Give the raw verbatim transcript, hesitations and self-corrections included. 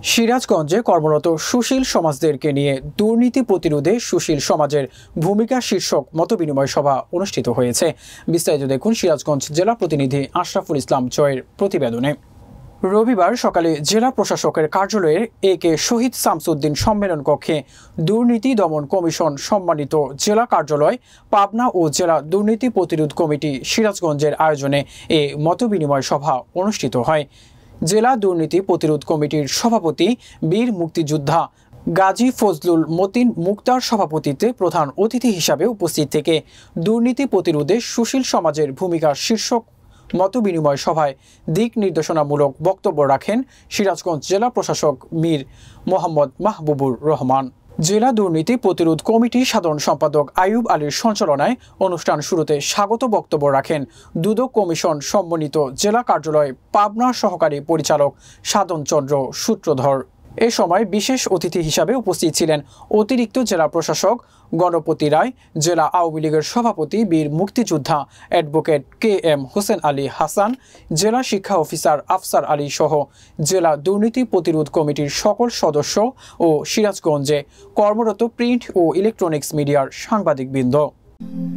সিরাজগঞ্জে কর্মরত সুশীল সমাজদেরকে নিয়ে দুর্নীতি প্রতিরোধে সুশীল সমাজের ভূমিকা শীর্ষক মতবিনিময় সভা অনুষ্ঠিত হয়েছে। বিস্তারিত দেখুন সিরাজগঞ্জ জেলা প্রতিনিধি আশরাফুল ইসলাম জয়ের প্রতিবেদনে। রবিবার সকালে জেলা প্রশাসকের কার্যালয়ের এ কে শহীদ শামসুদ্দিন সম্মেলন কক্ষে দুর্নীতি দমন কমিশন সম্মানিত জেলা কার্যালয় পাবনা ও জেলা দুর্নীতি প্রতিরোধ কমিটি সিরাজগঞ্জের আয়োজনে এ মতবিনিময় সভা অনুষ্ঠিত হয়। জেলা দুর্নীতি প্রতিরোধ কমিটির সভাপতি বীর মুক্তিযোদ্ধা গাজী ফজলুল মতিন মুক্তার সভাপতিত্বে প্রধান অতিথি হিসাবে উপস্থিত থেকে দুর্নীতি প্রতিরোধে সুশীল সমাজের ভূমিকা শীর্ষক মতবিনিময় সভায় দিক নির্দেশনামূলক বক্তব্য রাখেন সিরাজগঞ্জ জেলা প্রশাসক মীর মোহাম্মদ মাহবুবুর রহমান। জেলা দুর্নীতি প্রতিরোধ কমিটির সাধারণ সম্পাদক আইয়ুব আলীর সঞ্চালনায় অনুষ্ঠান শুরুতে স্বাগত বক্তব্য রাখেন দুদক কমিশন সম্মানিত জেলা কার্যালয় পাবনা সহকারী পরিচালক সাধন চন্দ্র সূত্রধর। এ সময় বিশেষ অতিথি হিসাবে উপস্থিত ছিলেন অতিরিক্ত জেলা প্রশাসক গণপতি রায়, জেলা আওয়ামী লীগের সভাপতি বীর মুক্তিযোদ্ধা advocate K M Hossain Ali Hasan, জেলা শিক্ষা অফিসার আফসার আলী সহ জেলা দুর্নীতি প্রতিরোধ কমিটির সকল সদস্য ও সিরাজগঞ্জে কর্মরত প্রিন্ট ও ইলেকট্রনিক্স মিডিয়ার সাংবাদিকবৃন্দ।